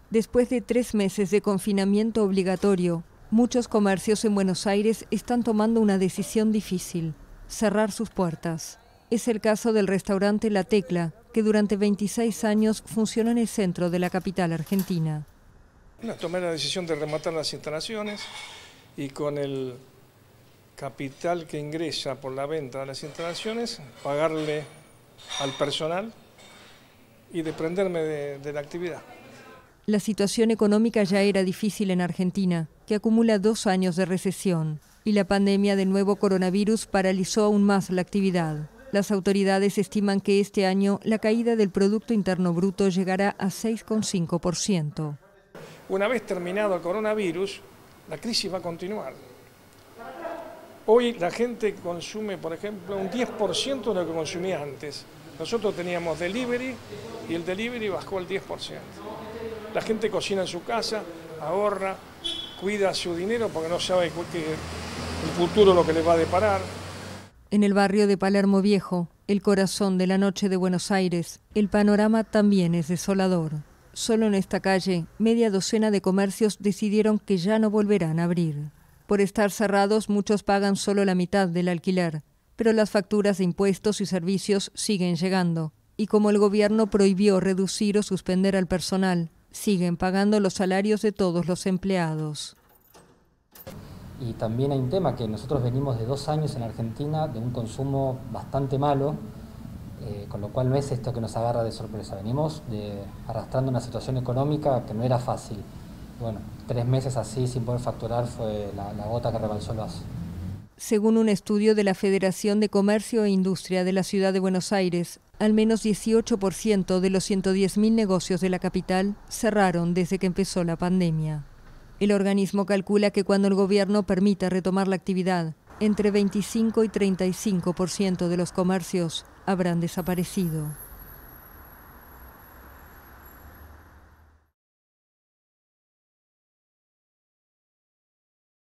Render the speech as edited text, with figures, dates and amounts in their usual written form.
Después de 3 meses de confinamiento obligatorio, muchos comercios en Buenos Aires están tomando una decisión difícil: cerrar sus puertas. Es el caso del restaurante La Tecla, que durante 26 años funcionó en el centro de la capital argentina. Tomé la decisión de rematar las instalaciones y con el capital que ingresa por la venta de las instalaciones, pagarle al personal y desprenderme de la actividad. La situación económica ya era difícil en Argentina, que acumula 2 años de recesión, y la pandemia del nuevo coronavirus paralizó aún más la actividad. Las autoridades estiman que este año la caída del Producto Interno Bruto llegará a 6,5%. Una vez terminado el coronavirus, la crisis va a continuar. Hoy la gente consume, por ejemplo, un 10% de lo que consumía antes. Nosotros teníamos delivery y el delivery bajó al 10%. La gente cocina en su casa, ahorra, cuida su dinero porque no sabe que el futuro lo que le va a deparar. En el barrio de Palermo Viejo, el corazón de la noche de Buenos Aires, el panorama también es desolador. Solo en esta calle, media docena de comercios decidieron que ya no volverán a abrir. Por estar cerrados, muchos pagan solo la mitad del alquiler, pero las facturas de impuestos y servicios siguen llegando. Y como el gobierno prohibió reducir o suspender al personal, siguen pagando los salarios de todos los empleados. Y también hay un tema que nosotros venimos de 2 años en Argentina de un consumo bastante malo, con lo cual no es esto que nos agarra de sorpresa. Venimos arrastrando una situación económica que no era fácil. Bueno, 3 meses así sin poder facturar fue la gota que rebalsó el vaso. Según un estudio de la Federación de Comercio e Industria de la Ciudad de Buenos Aires, al menos 18% de los 110.000 negocios de la capital cerraron desde que empezó la pandemia. El organismo calcula que cuando el gobierno permita retomar la actividad, entre 25 y 35% de los comercios habrán desaparecido.